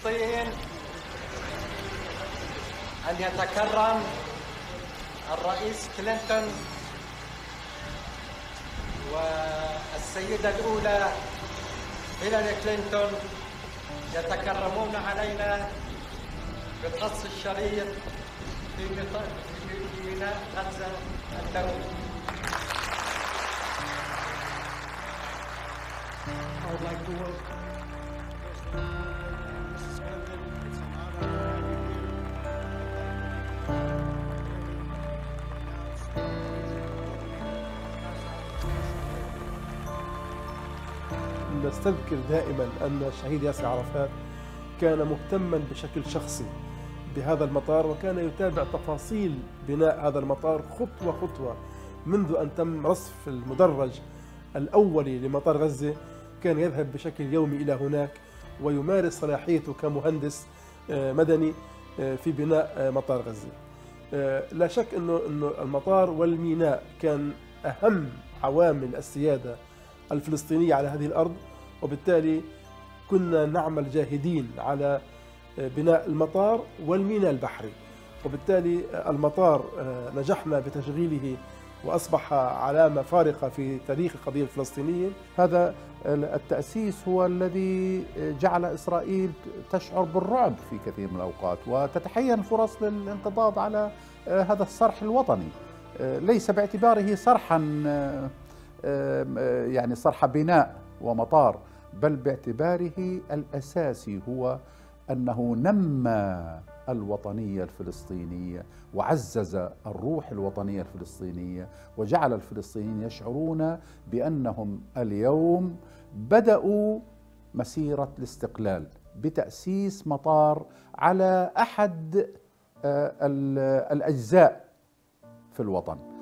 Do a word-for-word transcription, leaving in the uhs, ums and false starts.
فلسطين أن يتكرم الرئيس كلينتون والسيدة الأولى هيلاري كلينتون يتكرمون علينا بقص الشريط في ميناء غزة الدولي. I would like to welcome Missus Clinton. It's an honor to be here. نستذكر دائما أن الشهيد ياسر عرفات كان مهتما بشكل شخصي بهذا المطار، وكان يتابع تفاصيل بناء هذا المطار خطوة خطوة منذ أن تم رصف المدرج الأولي لمطار غزة. كان يذهب بشكل يومي إلى هناك ويمارس صلاحيته كمهندس مدني في بناء مطار غزة. لا شك أنه المطار والميناء كان أهم عوامل السيادة الفلسطينية على هذه الأرض، وبالتالي كنا نعمل جاهدين على بناء المطار والميناء البحري، وبالتالي المطار نجحنا بتشغيله وأصبح علامة فارقة في تاريخ القضية الفلسطينية. هذا التأسيس هو الذي جعل إسرائيل تشعر بالرعب في كثير من الأوقات وتتحين فرص للانقضاض على هذا الصرح الوطني، ليس باعتباره صرحا يعني صرح بناء ومطار، بل باعتباره الأساسي هو أنه نمى الوطنية الفلسطينية وعزز الروح الوطنية الفلسطينية وجعل الفلسطينيين يشعرون بأنهم اليوم بدأوا مسيرة الاستقلال بتأسيس مطار على أحد الأجزاء في الوطن.